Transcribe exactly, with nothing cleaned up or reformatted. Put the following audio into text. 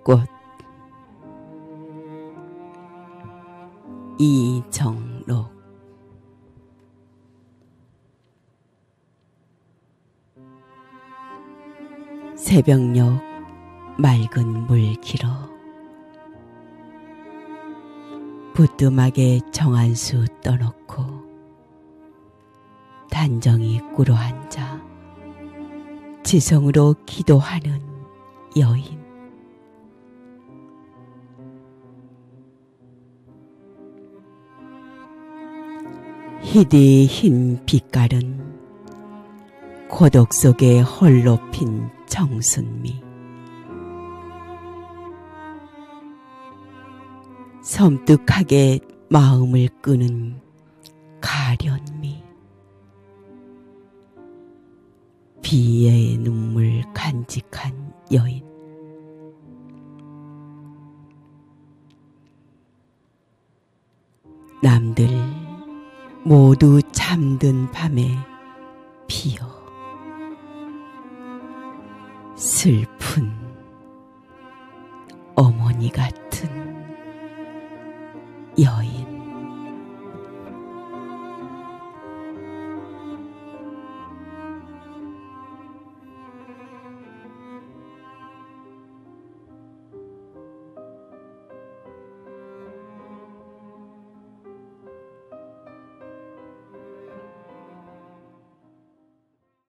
꽃. 이정록. 새벽녘 맑은 물 길어 부뚜막에 정한수 떠놓고 단정히 꿇어 앉아 지성으로 기도하는 여인. 희디 흰 빛깔은 고독 속에 홀로 핀 정순미. 섬뜩하게 마음을 끄는 가련미. 비애의 눈물 간직한 여인. 남들 모두 잠든 밤에 피어 슬픈 어머니 같은 여인.